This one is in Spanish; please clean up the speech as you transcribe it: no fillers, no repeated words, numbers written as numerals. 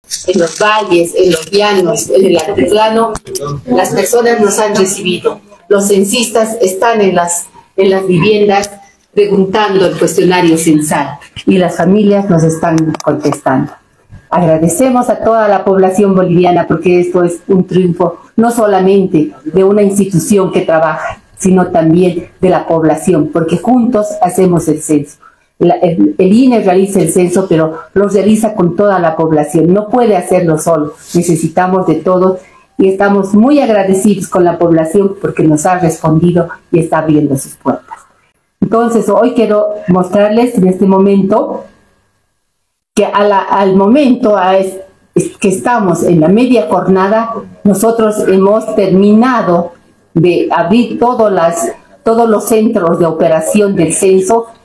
en los valles, en los llanos, en el altiplano, las personas nos han recibido. Los censistas están en las viviendas preguntando el cuestionario censal y las familias nos están contestando. Agradecemos a toda la población boliviana porque esto es un triunfo no solamente de una institución que trabaja, sino también de la población, porque juntos hacemos el censo. El INE realiza el censo, pero lo realiza con toda la población, no puede hacerlo solo, necesitamos de todos y estamos muy agradecidos con la población porque nos ha respondido y está abriendo sus puertas. Entonces, hoy quiero mostrarles en este momento que al momento que estamos en la media jornada, nosotros hemos terminado de abrir todos los centros de operación del censo